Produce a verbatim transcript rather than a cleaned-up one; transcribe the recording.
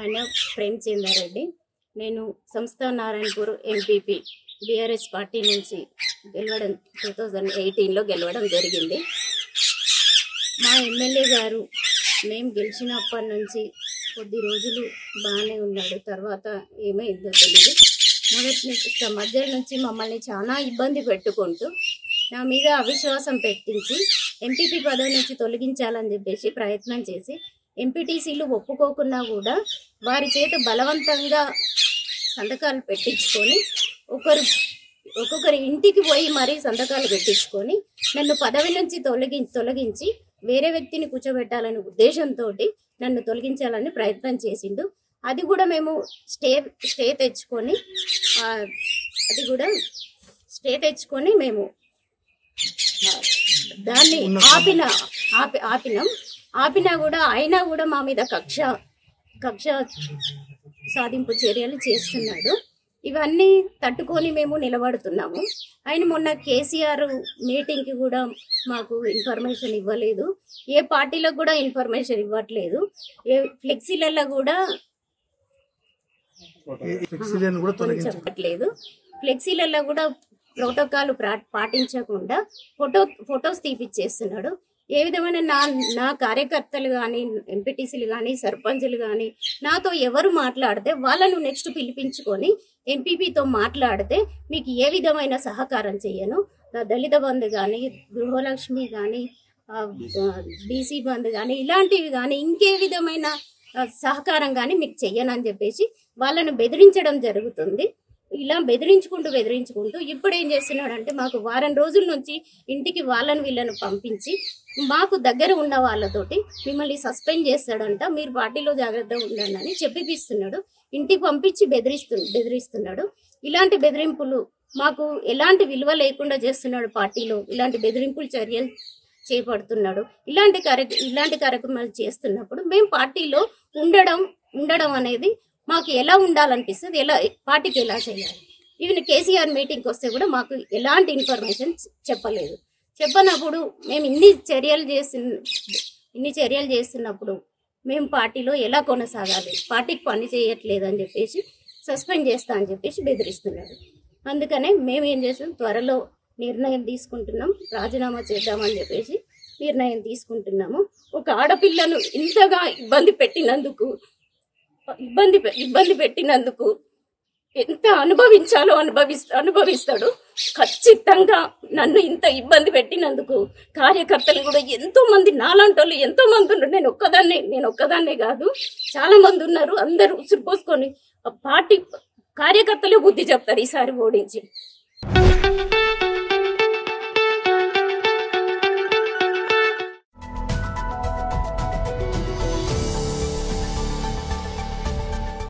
ఆయన ప్రేమచంద్రారెడ్డి. నేను సంస్థ నారాయణపూర్ ఎంపీపీ బీఆర్ఎస్ పార్టీ నుంచి గెలవడం టూ థౌజండ్ ఎయిటీన్లో గెలవడం జరిగింది. మా ఎమ్మెల్యే గారు మేము గెలిచినప్పటి నుంచి కొద్ది రోజులు బాగానే ఉన్నాడు, తర్వాత ఏమైందో తెలియదు. మొదటి నుంచి మధ్య నుంచి మమ్మల్ని చాలా ఇబ్బంది పెట్టుకుంటూ నా మీద అవిశ్వాసం పెట్టించి ఎంపీపీ పదవి నుంచి తొలగించాలని చెప్పేసి ప్రయత్నం చేసి ఎంపీటీసీలు ఒప్పుకోకున్నా కూడా వారి చేత బలవంతంగా సంతకాలు పెట్టించుకొని ఒకరు ఒక్కొక్కరి ఇంటికి పోయి మరీ సంతకాలు పెట్టించుకొని నన్ను పదవి నుంచి తొలగి తొలగించి వేరే వ్యక్తిని కూర్చోబెట్టాలనే ఉద్దేశంతో నన్ను తొలగించాలని ప్రయత్నం చేసిండు. అది కూడా మేము స్టే స్టే తెచ్చుకొని అది కూడా స్టే తెచ్చుకొని మేము దాన్ని ఆపిన ఆపి ఆపినాం ఆపినా కూడా అయినా కూడా మా మీద కక్ష కక్ష సాధింపు చర్యలు చేస్తున్నాడు. ఇవన్నీ తట్టుకొని మేము నిలబడుతున్నాము. ఆయన మొన్న కేసీఆర్ మీటింగ్కి కూడా మాకు ఇన్ఫర్మేషన్ ఇవ్వలేదు, ఏ పార్టీలకు కూడా ఇన్ఫర్మేషన్ ఇవ్వట్లేదు, ఏ ఫ్లెక్సీలలో కూడా చెప్పట్లేదు. ఫ్లెక్సీలలో కూడా ప్రోటోకాల్ పాటించకుండా ఫోటో ఫొటోస్ తీపిచ్చేస్తున్నాడు. ఏ విధమైన నా నా కార్యకర్తలు కానీ ఎంపీటీసీలు కానీ సర్పంచులు కానీ నాతో ఎవరు మాట్లాడితే వాళ్ళను నెక్స్ట్ పిలిపించుకొని ఎంపీపీతో మాట్లాడితే మీకు ఏ విధమైన సహకారం చేయను, దళిత బంధు కానీ గృహలక్ష్మి కానీ బీసీ బంధు కానీ ఇలాంటివి కానీ ఇంకే విధమైన సహకారం కానీ మీకు చెయ్యనని చెప్పేసి వాళ్ళను బెదిరించడం జరుగుతుంది. ఇలా బెదిరించుకుంటూ బెదిరించుకుంటూ ఇప్పుడు ఏం చేస్తున్నాడంటే మాకు వారం రోజుల నుంచి ఇంటికి వాళ్ళని వీళ్ళను పంపించి మాకు దగ్గర ఉన్న వాళ్ళతోటి మిమ్మల్ని సస్పెండ్ చేస్తాడంట, మీరు పార్టీలో జాగ్రత్తగా ఉండండి అని చెప్పిపిస్తున్నాడు. ఇంటికి పంపించి బెదిరిస్తు బెదిరిస్తున్నాడు. ఇలాంటి బెదిరింపులు మాకు ఎలాంటి విలువ లేకుండా చేస్తున్నాడు. పార్టీలో ఇలాంటి బెదిరింపులు చర్యలు చేపడుతున్నాడు. ఇలాంటి కార్య ఇలాంటి కార్యక్రమాలు చేస్తున్నప్పుడు మేము పార్టీలో ఉండడం ఉండడం అనేది మాకు ఎలా ఉండాలనిపిస్తుంది, ఎలా పార్టీకి ఎలా చేయాలి. ఈవెన్ కేసీఆర్ మీటింగ్కి వస్తే కూడా మాకు ఎలాంటి ఇన్ఫర్మేషన్ చెప్పలేదు. చెప్పనప్పుడు మేము ఇన్ని చర్యలు చేసి ఇన్ని చర్యలు చేస్తున్నప్పుడు మేము పార్టీలో ఎలా కొనసాగాలి, పార్టీకి పని చేయట్లేదు అని చెప్పేసి సస్పెండ్ చేస్తా అని చెప్పేసి బెదిరిస్తున్నాడు. అందుకనే మేము ఏం చేస్తాం, త్వరలో నిర్ణయం తీసుకుంటున్నాం, రాజీనామా చేద్దామని చెప్పేసి నిర్ణయం తీసుకుంటున్నాము. ఒక ఆడపిల్లను ఇంతగా ఇబ్బంది పెట్టినందుకు ఇబ్బంది ఇబ్బంది పెట్టినందుకు ఎంత అనుభవించాలో అనుభవిస్తా అనుభవిస్తాడు ఖచ్చితంగా. నన్ను ఇంత ఇబ్బంది పెట్టినందుకు కార్యకర్తలు కూడా ఎంతో మంది నాలాంటి వాళ్ళు ఎంతో మంది ఉన్నారు. నేను ఒక్కదాన్నే నేను ఒక్కదాన్నే కాదు, చాలా మంది ఉన్నారు. అందరూ ఉసురు పోసుకొని పార్టీ కార్యకర్తలే బుద్ధి చెప్తారు ఈసారి ఓడించి.